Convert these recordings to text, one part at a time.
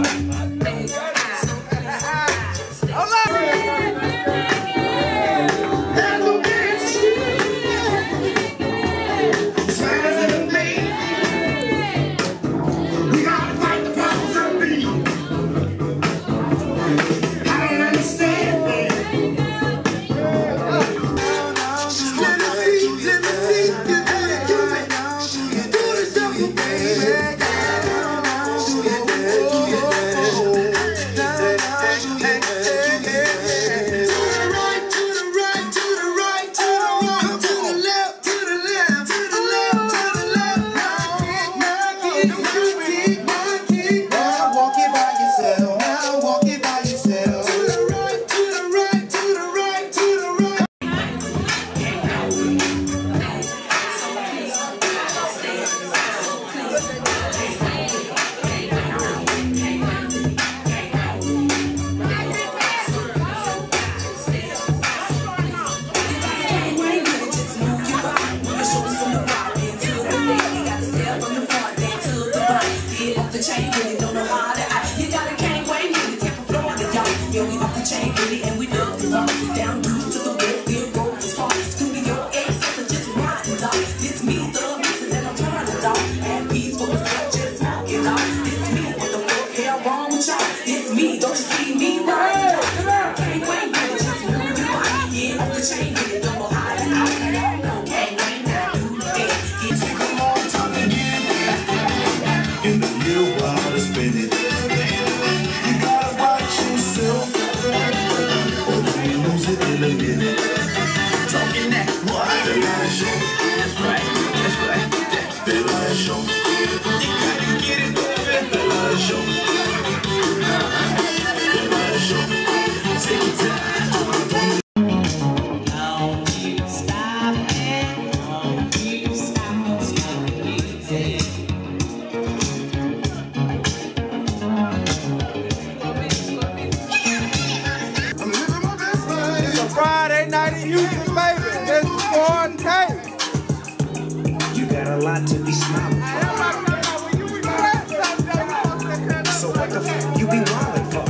Friday night in Houston, baby. This is Gordon K. You got a lot to be smiling for. So what the fuck you be wildin' for?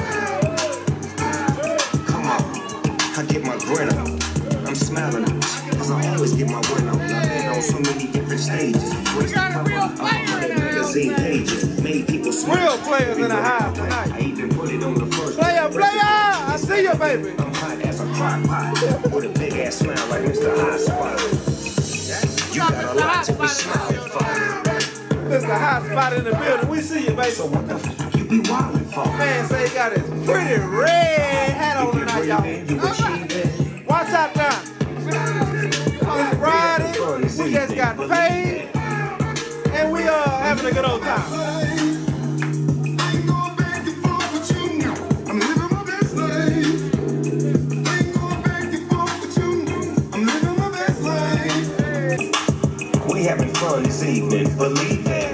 Come on, I get my grin on. I'm smiling cause I always get my win on. I've been on so many different stages. We got a real player magazine pages. Made people smile. Real players in the house tonight. I even put it on the first. Player! I see you, baby. I'm hot as a crock pot with a big ass smile like Mr. Hot Spot. You got a lot to be smiling for. Mr. Hot Spot in the building. We see you, baby. So what the fuck you be wildin' for? Man, say he got his pretty red hat on tonight, y'all. Watch out now. It's Friday. We just got paid. And we are having a good old time. We having fun this evening, believe that.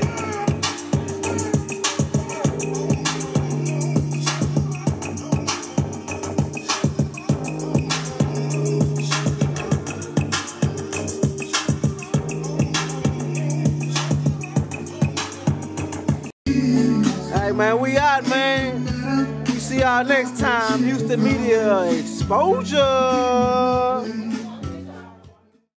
Hey man, we out, man. We see y'all next time. Houston Media Exposure.